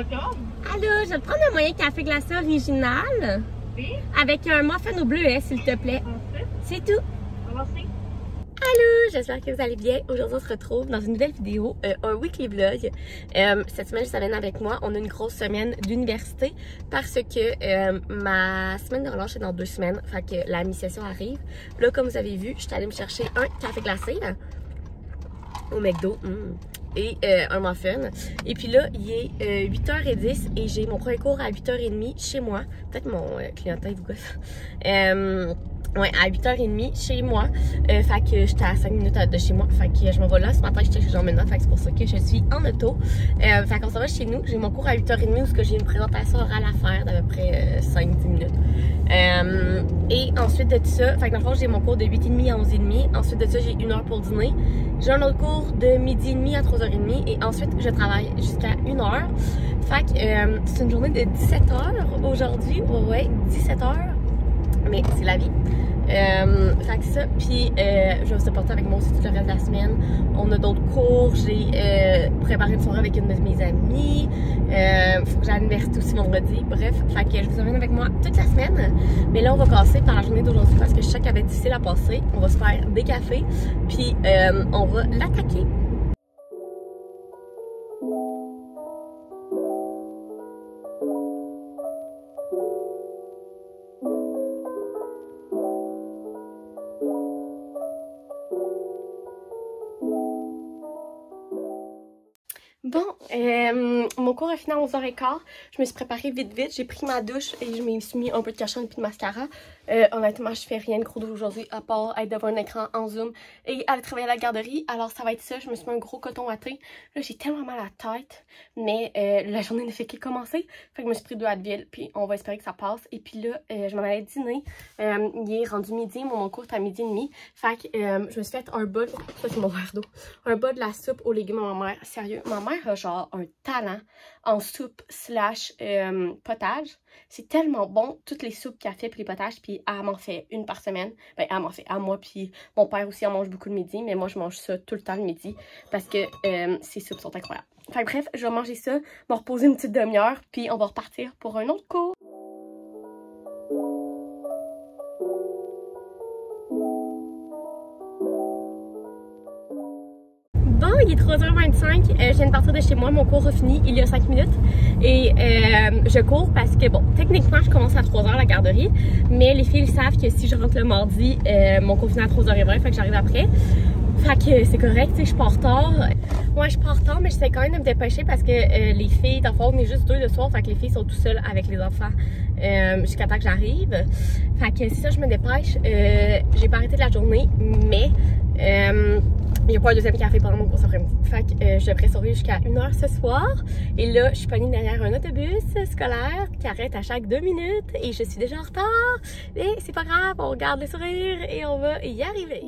Allô, je vais te prendre un moyen café glacé original. Oui. Avec un muffin au bleuet, s'il te plaît. C'est tout. Avancez. Allô, j'espère que vous allez bien. Aujourd'hui, on se retrouve dans une nouvelle vidéo, un weekly vlog. Cette semaine, je t'amène avec moi. On a une grosse semaine d'université parce que ma semaine de relâche est dans 2 semaines. Fait que la mi-session arrive. Là, comme vous avez vu, je suis allée me chercher un café glacé au McDo. Et un muffin. Et puis là, il est 8h10 et j'ai mon premier cours à 8h30 chez moi. Peut-être mon clientèle vous gosse. Ouais, à 8h30 chez moi. Fait que j'étais à 5 minutes de chez moi. Fait que je m'en vais là. Ce matin, j'étais chez Jean-Ménard. Fait que c'est pour ça que je suis en auto. Fait qu'on s'en va chez nous. J'ai mon cours à 8h30 où j'ai une présentation orale à faire d'à peu près 5-10 minutes. Et ensuite de tout ça, fait que dans le fond, j'ai mon cours de 8h30 à 11h30. Ensuite de ça, j'ai 1 heure pour dîner. J'ai un autre cours de 12h30 à 3h30. Et ensuite, je travaille jusqu'à 1h. Fait que c'est une journée de 17h aujourd'hui. Ouais, 17h. Mais c'est la vie. Fait que ça, puis je vais vous supporter avec moi aussi tout le reste de la semaine. On a d'autres cours, j'ai préparé une soirée avec une de mes amies. Faut que j'aille à l'université aussi vendredi. Bref, fait que je vous emmène avec moi toute la semaine. Mais là, on va passer par la journée d'aujourd'hui parce que je sais qu'elle va être difficile à passer. On va se faire des cafés, puis on va l'attaquer. Bon, mon cours a fini à 11h15. Je me suis préparée vite, j'ai pris ma douche et je me suis mis un peu de cachon et puis de mascara. Honnêtement, je fais rien de gros aujourd'hui à part être devant un écran en zoom et aller travailler à la garderie. Alors ça va être ça, je me suis mis un gros coton ouaté. Là, j'ai tellement mal à la tête, mais la journée ne fait que commencer. Fait que je me suis pris 2 Advil, puis on va espérer que ça passe. Et puis là, je m'en allais dîner. Il est rendu midi, mon cours est à 12h30. Fait que je me suis fait un bol, ça c'est mon verre d'eau, un bol de la soupe aux légumes à ma mère. Sérieux, ma mère a genre un talent en soupe / potage. C'est tellement bon, toutes les soupes qu'elle fait puis les potages, puis elle m'en fait une par semaine. Ben, elle m'en fait à moi, puis mon père aussi en mange beaucoup le midi, mais moi je mange ça tout le temps le midi parce que ces soupes sont incroyables. Enfin bref, je vais manger ça, me reposer une petite demi-heure, puis on va repartir pour un autre cours. Bon, il est 3h25, je viens de partir de chez moi, mon cours a fini il y a 5 minutes et je cours parce que, bon, techniquement je commence à 3h la garderie, mais les filles savent que si je rentre le mardi, mon cours finit à 3h20, fait que j'arrive après. Fait que c'est correct, tu sais, je pars tard. Ouais, je pars tard, mais j'essaie quand même de me dépêcher parce que les filles, dans le fond, on est juste 2 de soir, fait que les filles sont tout seules avec les enfants jusqu'à temps que j'arrive. Fait que c'est ça, je me dépêche. J'ai pas arrêté de la journée, mais il n'y a pas un deuxième café pendant mon cours après-midi. Fait que je devrais survivre jusqu'à 1h ce soir. Et là, je suis pognée derrière un autobus scolaire qui arrête à chaque 2 minutes et je suis déjà en retard. Mais c'est pas grave, on garde le sourire et on va y arriver.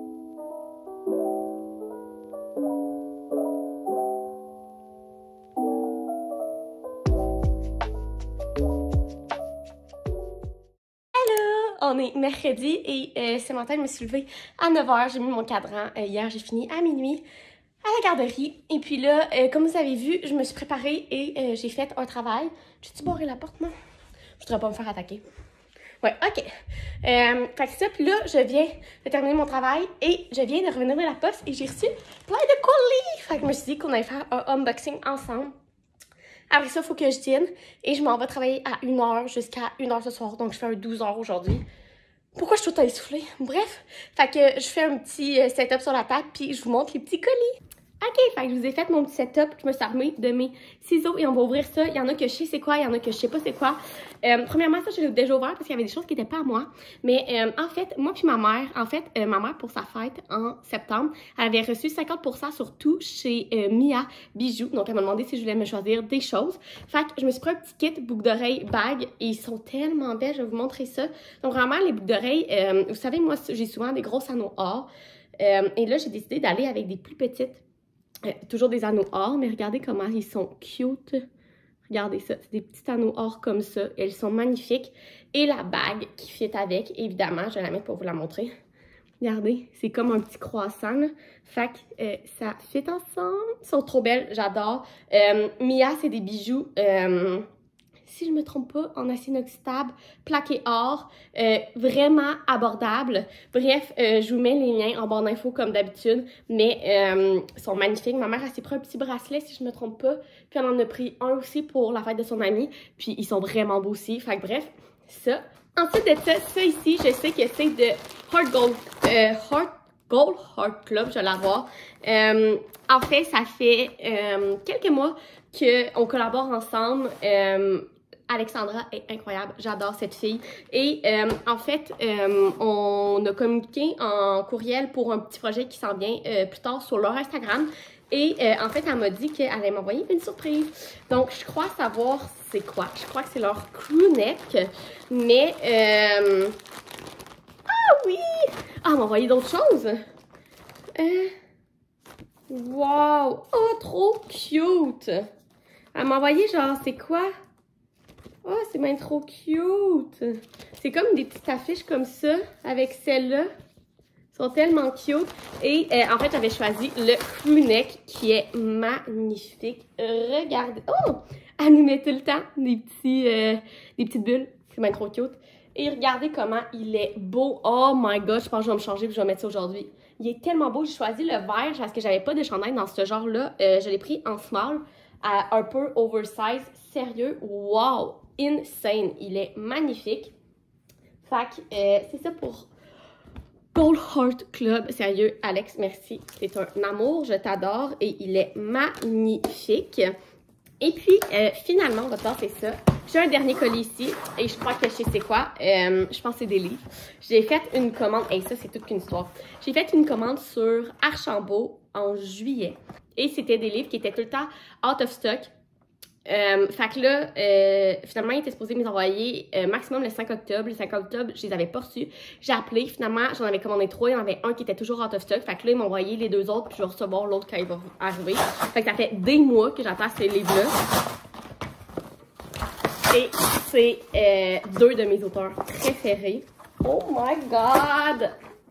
On est mercredi et ce matin, je me suis levée à 9h. J'ai mis mon cadran. Hier, j'ai fini à minuit à la garderie. Et puis là, comme vous avez vu, je me suis préparée et j'ai fait un travail. J'ai-tu barré la porte, moi? Je voudrais pas me faire attaquer. Ouais, ok. Fait que c'est ça. Puis là, je viens de terminer mon travail et je viens de revenir de la poste et j'ai reçu plein de colis. Fait que je me suis dit qu'on allait faire un unboxing ensemble. Après ça, il faut que je dîne et je m'en vais travailler à 1h jusqu'à 1h ce soir. Donc, je fais un 12h aujourd'hui. Pourquoi je suis tout essoufflée? Bref, fait que je fais un petit setup sur la table puis je vous montre les petits colis. Ok, fait que je vous ai fait mon petit setup. Je me suis armée de mes ciseaux et on va ouvrir ça. Il y en a que je sais c'est quoi, il y en a que je sais pas c'est quoi. Premièrement, ça, je l'ai déjà ouvert parce qu'il y avait des choses qui n'étaient pas à moi. Mais en fait, moi puis ma mère, ma mère, pour sa fête en septembre, elle avait reçu 50% sur tout chez Mia Bijoux. Donc, elle m'a demandé si je voulais me choisir des choses. Fait que je me suis pris un petit kit boucles d'oreilles, bagues et ils sont tellement belles. Je vais vous montrer ça. Donc, vraiment, les boucles d'oreilles, vous savez, moi, j'ai souvent des grosses anneaux or. Et là, j'ai décidé d'aller avec des plus petites. Toujours des anneaux or, mais regardez comment ils sont cute. Regardez ça, c'est des petits anneaux or comme ça. Elles sont magnifiques. Et la bague qui fit avec, évidemment, je vais la mettre pour vous la montrer. Regardez, c'est comme un petit croissant, là. Fait que ça fit ensemble. Ils sont trop belles, j'adore. Mia, c'est des bijoux, si je me trompe pas, en acier inoxydable, plaqué or, vraiment abordable. Bref, je vous mets les liens en barre d'infos comme d'habitude, mais ils sont magnifiques. Ma mère a s'est pris un petit bracelet, si je me trompe pas, puis elle en a pris un aussi pour la fête de son amie, puis ils sont vraiment beaux aussi. Fait que bref, ça. Ensuite de ça ici, je sais que c'est de Heart Gold Club, je vais l'avoir. En fait, ça fait quelques mois qu'on collabore ensemble. Alexandra est incroyable, j'adore cette fille. Et en fait, on a communiqué en courriel pour un petit projet qui s'en vient plus tard sur leur Instagram. Et en fait, elle m'a dit qu'elle allait m'envoyer une surprise. Donc, je crois savoir c'est quoi. Je crois que c'est leur crew neck. Mais, ah oui! Ah, elle m'a envoyé d'autres choses. Wow! Oh, trop cute! Elle m'a envoyé genre, c'est quoi? Oh, c'est bien trop cute! C'est comme des petites affiches comme ça, avec celle-là. Ils sont tellement cute. Et en fait, j'avais choisi le crew neck qui est magnifique. Regardez! Oh! Elle nous met tout le temps des petites bulles. C'est bien trop cute. Et regardez comment il est beau. Oh my god, je pense que je vais me changer et je vais mettre ça aujourd'hui. Il est tellement beau. J'ai choisi le vert parce que j'avais pas de chandail dans ce genre-là. Je l'ai pris en small, un peu oversize. Sérieux, wow! Insane! Il est magnifique. Fait que c'est ça pour Gold Heart Club. Sérieux, Alex, merci. C'est un amour, je t'adore et il est magnifique. Et puis, finalement, on va passer ça. J'ai un dernier colis ici et je crois que je sais c'est quoi. Je pense que c'est des livres. J'ai fait une commande, et ça, c'est toute qu'une histoire. J'ai fait une commande sur Archambault en juillet et c'était des livres qui étaient tout le temps out of stock. Fait que là, finalement, il était supposé me les envoyer maximum le 5 octobre. Le 5 octobre, je les avais pas reçus. J'ai appelé, finalement, j'en avais commandé 3. Il y en avait un qui était toujours out of stock. Fait que là, ils m'ont envoyé les 2 autres, puis je vais recevoir l'autre quand il va arriver. Fait que ça fait des mois que j'attends ces livres-là. Et c'est 2 de mes auteurs préférés. Oh my god!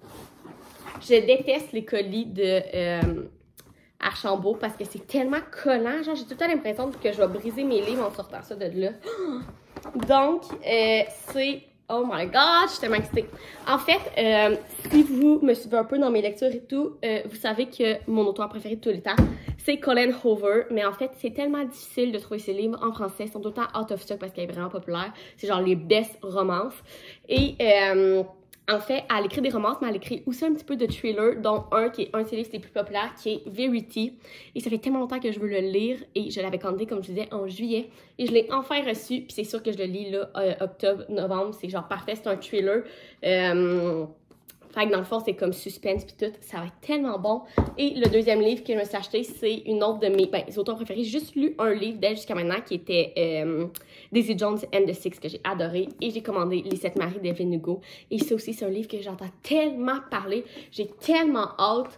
Je déteste les colis de Archambault parce que c'est tellement collant. Genre, j'ai tout le temps l'impression que je vais briser mes livres en sortant ça de là. Donc, c'est... Oh my god, je suis tellement excitée. En fait, si vous me suivez un peu dans mes lectures et tout, vous savez que mon auteur préféré de tous les temps, c'est Colleen Hoover. Mais en fait, c'est tellement difficile de trouver ses livres en français. Ils sont tout le temps out of stock parce qu'elle est vraiment populaire. C'est genre les best romances. Et... en fait, elle écrit des romances, mais elle écrit aussi un petit peu de thriller, dont un qui est un de ses livres les plus populaires, qui est Verity. Et ça fait tellement longtemps que je veux le lire, et je l'avais commandé, comme je disais, en juillet. Et je l'ai enfin reçu, puis c'est sûr que je le lis, là, octobre, novembre. C'est genre parfait, c'est un thriller. Fait que dans le fond, c'est comme suspense puis tout. Ça va être tellement bon. Et le deuxième livre que je me suis acheté, c'est une autre de mes auteurs préférés. J'ai juste lu un livre d'elle jusqu'à maintenant qui était Daisy Jones and the Six, que j'ai adoré. Et j'ai commandé Les Sept Maris d'Evelyn Hugo. Et ça aussi, c'est un livre que j'entends tellement parler. J'ai tellement hâte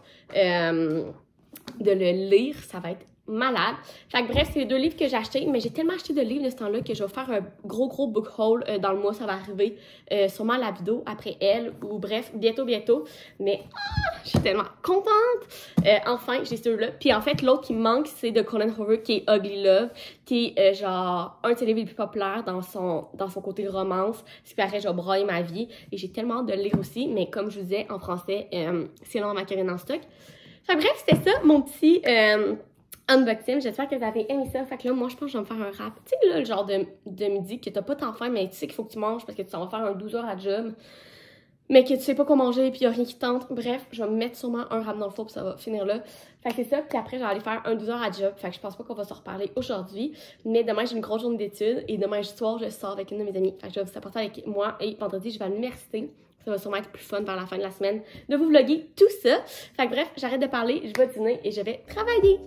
de le lire. Ça va être malade. Fait que bref, c'est les 2 livres que j'ai achetés, mais j'ai tellement acheté de livres de ce temps-là que je vais faire un gros book haul dans le mois. Ça va arriver sûrement la vidéo après elle, ou bref, bientôt. Mais je suis tellement contente! Enfin, j'ai ceux-là. Puis en fait, l'autre qui me manque, c'est de Colleen Hoover, qui est Ugly Love, qui est genre un de ses livres les plus populaires dans son côté romance. Ce qui paraît, je vais broyer ma vie. Et j'ai tellement hâte de le lire aussi, mais comme je vous disais, en français, c'est long à m'acquérir en stock. Fait que bref, c'était ça, mon petit... unboxing, j'espère que vous avez aimé ça. Fait que là, moi, je pense que je vais me faire un wrap. Tu sais, là, le genre de midi que t'as pas tant faim, mais tu sais qu'il faut que tu manges parce que tu t'en vas faire un 12 heures à job, mais que tu sais pas quoi manger et puis y a rien qui tente. Bref, je vais me mettre sûrement un wrap dans le four puis ça va finir là. Fait que c'est ça, puis après, je vais aller faire un 12 heures à job. Fait que je pense pas qu'on va se reparler aujourd'hui, mais demain, j'ai une grosse journée d'études et demain soir, je sors avec une de mes amies. Fait que je vais vous apporter avec moi et vendredi, je vais à l'université. Ça va sûrement être plus fun vers la fin de la semaine de vous vlogger tout ça. Fait que bref, j'arrête de parler, je vais dîner et je vais travailler.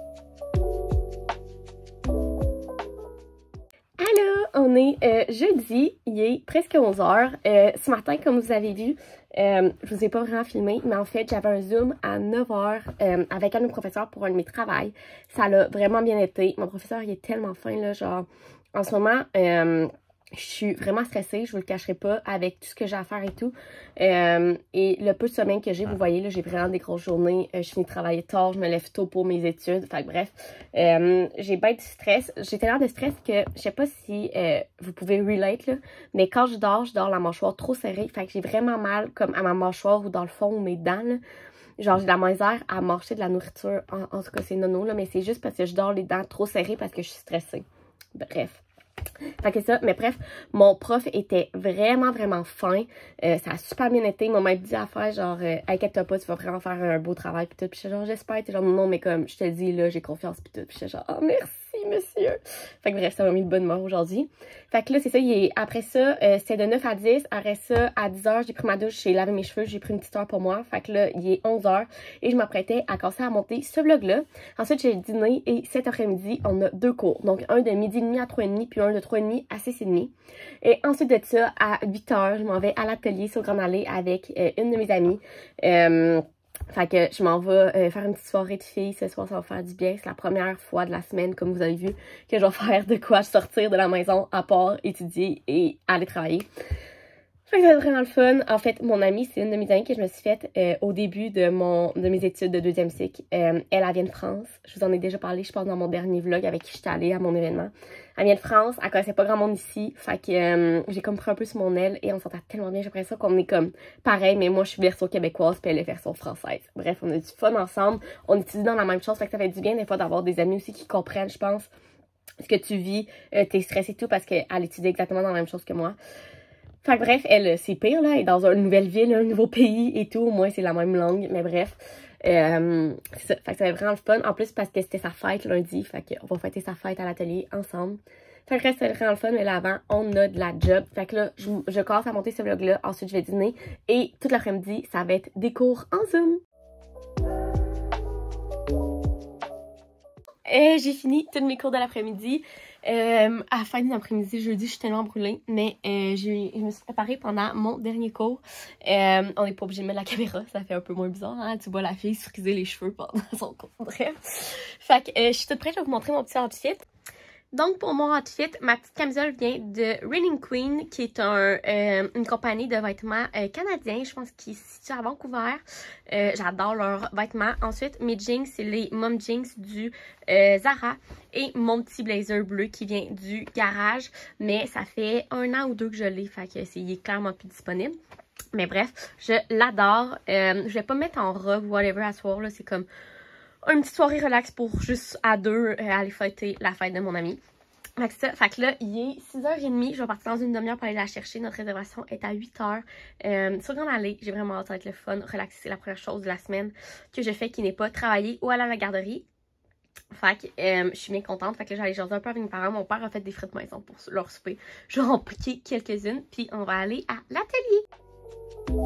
On est jeudi, il est presque 11h. Ce matin, comme vous avez vu, je vous ai pas vraiment filmé, mais en fait, j'avais un Zoom à 9h avec un de nos professeurs pour un de mes travails. Ça l'a vraiment bien été. Mon professeur, il est tellement fin, là, genre, en ce moment, Je suis vraiment stressée, je vous le cacherai pas, avec tout ce que j'ai à faire et tout. Et le peu de sommeil que j'ai, vous voyez, là, j'ai vraiment des grosses journées. Je finis de travailler tard, je me lève tôt pour mes études. Fait que bref, j'ai bien du stress. J'ai tellement de stress que je sais pas si vous pouvez relate, là, mais quand je dors la mâchoire trop serrée. Fait que j'ai vraiment mal comme à ma mâchoire ou dans le fond ou mes dents, là. Genre, j'ai de la misère à mâcher de la nourriture. En tout cas, c'est nono, là, mais c'est juste parce que je dors les dents trop serrées parce que je suis stressée. Bref. Fait que ça, mais bref, mon prof était vraiment fin. Ça a super bien été. Il m'a même dit à faire genre, inquiète-toi pas, tu vas vraiment faire un beau travail pis tout. Pis j'étais genre, j'espère. T'es genre, non, mais comme, je te dis, là, j'ai confiance pis tout. Pis j'étais genre, oh, merci, monsieur. Fait que bref, ça m'a mis de bonne humeur aujourd'hui. Fait que là, c'est ça, après ça, c'était de 9 à 10. Après ça, à 10 h, j'ai pris ma douche, j'ai lavé mes cheveux, j'ai pris une petite heure pour moi. Fait que là, il est 11 h et je m'apprêtais à commencer à monter ce vlog-là. Ensuite, j'ai dîné et cet après-midi, on a 2 cours. Donc, un de 12h30 à 3h30 puis un de 3h30 à 6h30. Et ensuite de ça, à 8 h, je m'en vais à l'atelier sur Grande Allée avec une de mes amies. Fait que je m'en vais faire une petite soirée de filles ce soir, ça va faire du bien. C'est la première fois de la semaine, comme vous avez vu, que je vais faire de quoi sortir de la maison à part étudier et aller travailler. Fait que ça va être vraiment le fun. En fait, mon amie, c'est une de mes amies que je me suis faite au début de mes études de 2e cycle. Elle vient de France. Je vous en ai déjà parlé, je pense, dans mon dernier vlog avec qui j'étais allée à mon événement. Elle vient de France, elle connaissait pas grand monde ici. Fait que j'ai comme pris un peu sur mon aile et on s'entend tellement bien. J'ai l'impression qu'on est comme pareil, mais moi je suis version québécoise puis elle est version française. Bref, on a du fun ensemble. On étudie dans la même chose, fait que ça fait du bien des fois d'avoir des amis aussi qui comprennent, je pense, ce que tu vis, tes stress et tout, parce qu'elle étudie exactement dans la même chose que moi. Fait que bref, elle, c'est pire, là, elle est dans une nouvelle ville, un nouveau pays et tout, au moins c'est la même langue, mais bref. C'est ça, fait que ça va être vraiment le fun. En plus, parce que c'était sa fête lundi, fait qu'on va fêter sa fête à l'atelier ensemble. Fait que reste vraiment le fun, mais là avant, on a de la job. Fait que là, je commence à monter ce vlog-là, ensuite je vais dîner, et toute l'après-midi, ça va être des cours en Zoom. J'ai fini tous mes cours de l'après-midi. À la fin de l'après-midi, jeudi, je suis tellement brûlée, mais je me suis préparée pendant mon dernier cours. On n'est pas obligé de mettre la caméra, ça fait un peu moins bizarre, hein? Tu vois la fille se friser les cheveux pendant son cours. Bref. Fait que je suis toute prête, je vais vous montrer mon petit outfit. Donc, pour mon outfit, ma petite camisole vient de Reigning Queen, qui est une compagnie de vêtements canadiens, je pense, qui se situe à Vancouver. J'adore leurs vêtements. Ensuite, mes jeans, c'est les Mom Jeans du Zara. Et mon petit blazer bleu qui vient du garage. Mais ça fait 1 an ou 2 que je l'ai, fait que il est clairement plus disponible. Mais bref, je l'adore. Je vais pas me mettre en robe ou whatever à soir, là, c'est comme une petite soirée relax pour juste à 2 aller fêter la fête de mon ami. Fait que là, il est 6h30. Je vais partir dans une demi-heure pour aller la chercher. Notre réservation est à 8h. Sur Grande Allée, j'ai vraiment hâte, ça va être le fun. Relaxer, c'est la première chose de la semaine que je fais qui n'est pas travailler ou aller à la garderie. Fait que je suis bien contente. Fait que là, j'allais jaser un peu avec mes parents. Mon père a fait des frites maison pour leur souper. Je vais en piquer quelques-unes. Puis on va aller à l'atelier.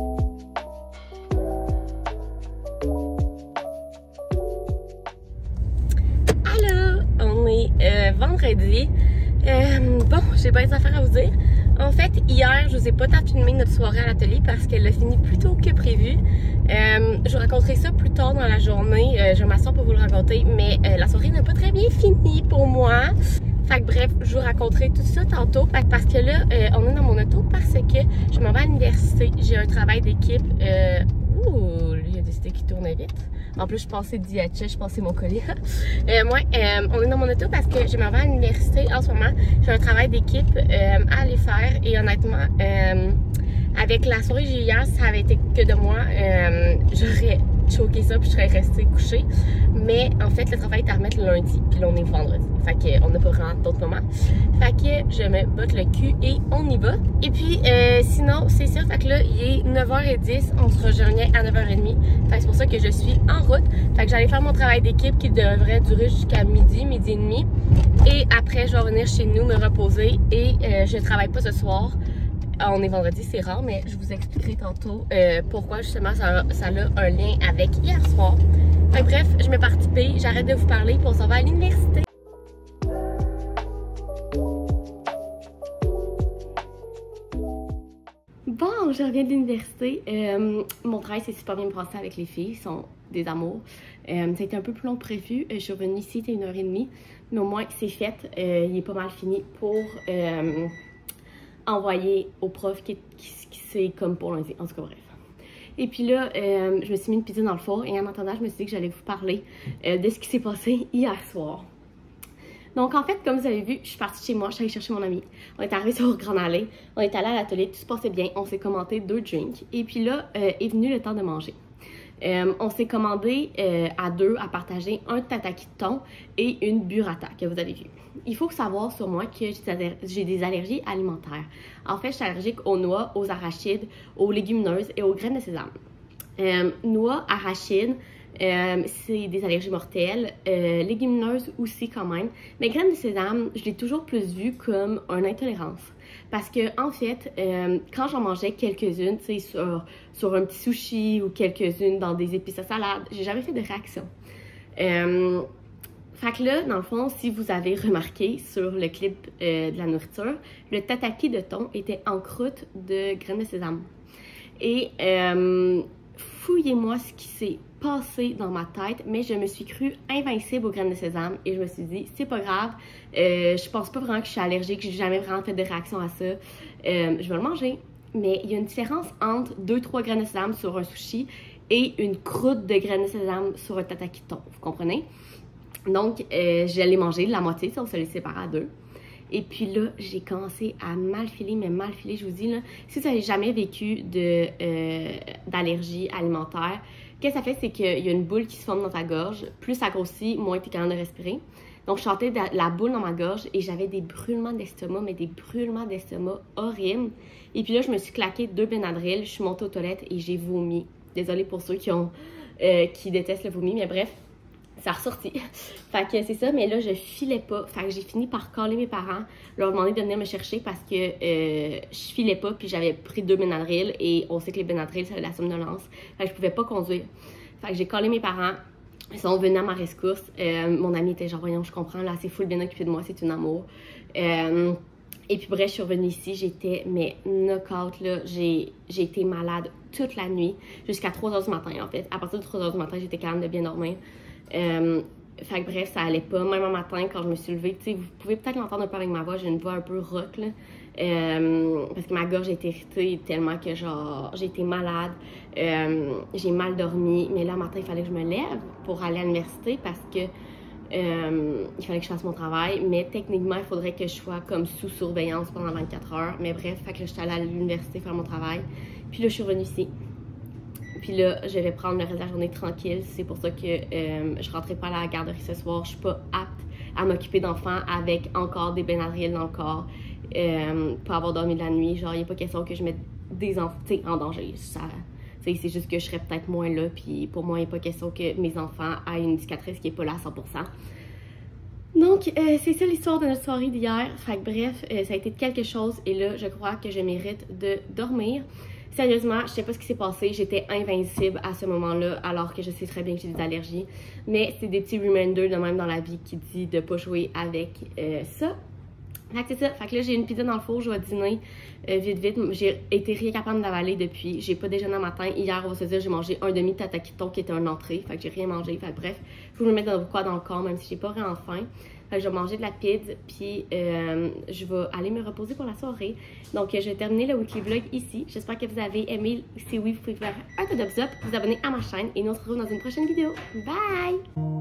On est vendredi. Bon, j'ai pas des affaires à vous dire. En fait, hier, je vous ai pas tant filmé notre soirée à l'atelier parce qu'elle a fini plus tôt que prévu. Je vous raconterai ça plus tard dans la journée. Je m'assois pour vous le raconter, mais la soirée n'a pas très bien fini pour moi. Fait que bref, je vous raconterai tout ça tantôt. Parce que là, on est dans mon auto parce que je m'en vais à l'université. J'ai un travail d'équipe. Ouh, lui, il y a des décidé qu'il tournait vite. En plus, je pensais DHL, je pensais mon colis. On est dans mon auto parce que je m'en vais à l'université en ce moment. J'ai un travail d'équipe à aller faire. Et honnêtement, avec la soirée que j'ai eu hier, ça avait été que de moi. J'aurais choqué ça puis je serais restée couchée. Mais en fait, le travail est à remettre le lundi. Puis là, on est vendredi. Fait qu'on n'a pas vraiment d'autres moments. Fait que je me botte le cul et on y va. Et puis, sinon, c'est sûr. Fait que là, il est 9h10. On se rejoignait à 9h30. Fait que c'est pour ça que je suis en route. Fait que j'allais faire mon travail d'équipe qui devrait durer jusqu'à midi et demi. Et après, je vais revenir chez nous me reposer. Et je ne travaille pas ce soir. On est vendredi, c'est rare, mais je vous expliquerai tantôt pourquoi justement ça a un lien avec hier soir. Fait que bref, je me pars tiper, j'arrête de vous parler puis on s'en va à l'université. Bon, je reviens de l'université. Mon travail s'est super bien passé avec les filles, ils sont des amours. Ça a été un peu plus long que prévu. Je suis revenue ici, c'était 1h30, mais au moins c'est fait. Il est pas mal fini pour envoyé au prof qui c'est comme pour lundi. En tout cas, bref. Et puis là, je me suis mis une pizza dans le four et en attendant, je me suis dit que j'allais vous parler de ce qui s'est passé hier soir. Donc en fait, comme vous avez vu, je suis partie chez moi, je suis allée chercher mon ami. On est arrivé sur Grand Allée, on est allé à l'atelier, tout se passait bien, on s'est commandé 2 drinks. Et puis là, est venu le temps de manger. On s'est commandé à 2 à partager un tataki de thon et une burrata que vous avez vu. Il faut savoir sur moi que j'ai des allergies alimentaires. En fait, je suis allergique aux noix, aux arachides, aux légumineuses et aux graines de sésame. Noix, arachides, c'est des allergies mortelles, légumineuses aussi quand même, mais graines de sésame, je l'ai toujours plus vu comme une intolérance. Parce que en fait, quand j'en mangeais quelques-unes, tu sais, sur un petit sushi ou quelques-unes dans des épices à salade, j'ai jamais fait de réaction. Fait que là, dans le fond, si vous avez remarqué sur le clip de la nourriture, le tataki de thon était en croûte de graines de sésame. Et fouillez-moi ce qui s'est passé dans ma tête, mais je me suis crue invincible aux graines de sésame et je me suis dit, c'est pas grave, je pense pas vraiment que je suis allergique, j'ai jamais vraiment fait de réaction à ça, je vais le manger. Mais il y a une différence entre 2-3 graines de sésame sur un sushi et une croûte de graines de sésame sur un tataki de thon, vous comprenez? Donc, je l'ai mangé la moitié, ça on se les sépare à 2. Et puis là, j'ai commencé à mal filer, mais mal filer, je vous dis, là, si vous n'avez jamais vécu d'allergie alimentaire, qu'est-ce que ça fait, c'est qu'il y a une boule qui se forme dans ta gorge. Plus ça grossit, moins tu es capable de respirer. Donc, je sentais la boule dans ma gorge et j'avais des brûlements d'estomac, mais des brûlements d'estomac horribles. Et puis là, je me suis claqué 2 Benadryl, je suis montée aux toilettes et j'ai vomi. Désolée pour ceux qui détestent le vomi, mais bref. Ça a ressorti. Fait que c'est ça, mais là, je filais pas. Fait que j'ai fini par caller mes parents, leur demander de venir me chercher parce que je filais pas, puis j'avais pris 2 Benadryl et on sait que les Benadryl, c'est de la somnolence. Fait que je pouvais pas conduire. Fait que j'ai callé mes parents. Ils sont venus à ma rescousse. Mon ami était genre, voyons, je comprends, là, c'est full bien occupé de moi, c'est une amour. Et puis bref, je suis revenue ici, j'étais, mais knock-out, là, j'ai été malade toute la nuit, jusqu'à 3 h du matin, en fait. À partir de 3 h du matin, j'étais calme de bien dormir. Fait que bref, ça allait pas. Même un matin, quand je me suis levée, tu sais, vous pouvez peut-être l'entendre un peu avec ma voix, j'ai une voix un peu rock, là. Parce que ma gorge était irritée tellement que, genre, j'ai été malade. J'ai mal dormi. Mais là, le matin, il fallait que je me lève pour aller à l'université parce que il fallait que je fasse mon travail. Mais techniquement, il faudrait que je sois comme sous surveillance pendant 24 heures. Mais bref, fait que là, j'étais allée à l'université faire mon travail. Puis là, je suis revenue ici. Puis là, je vais prendre le reste de la journée tranquille. C'est pour ça que je rentrerai pas à la garderie ce soir. Je suis pas apte à m'occuper d'enfants avec encore des Benadryl dans le corps. Pour avoir dormi de la nuit. Genre, il n'y a pas question que je mette des enfants en danger. C'est juste que je serais peut-être moins là. Puis pour moi, il n'y a pas question que mes enfants aient une cicatrice qui n'est pas là à 100%. Donc, c'est ça l'histoire de notre soirée d'hier. Fait que bref, ça a été quelque chose. Et là, je crois que je mérite de dormir. Sérieusement, je sais pas ce qui s'est passé, j'étais invincible à ce moment-là, alors que je sais très bien que j'ai des allergies. Mais c'est des petits reminders de même dans la vie qui dit de pas jouer avec ça. Fait que c'est ça, fait que là j'ai une pizza dans le four, je vais dîner vite. J'ai été rien capable d'avaler depuis, j'ai pas déjeuné le matin. Hier, on va se dire, j'ai mangé un demi tataki thon qui était une entrée, fait que j'ai rien mangé. Fait que bref, faut que je me mette dans le corps, même si j'ai pas vraiment faim. Fait que je vais manger de la pizza, puis je vais aller me reposer pour la soirée. Donc, je vais terminer le weekly vlog ici. J'espère que vous avez aimé. Si oui, vous pouvez faire un thumbs up, vous abonner à ma chaîne et nous on se retrouve dans une prochaine vidéo. Bye!